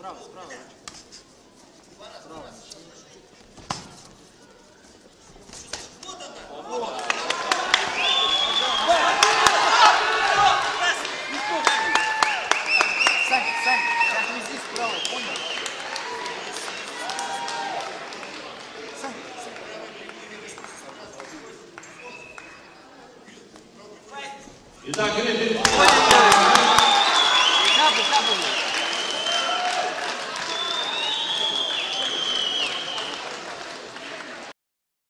Справа, справа. Справа. Сань, как не здесь справа, понял? Сань. Итак, Капу.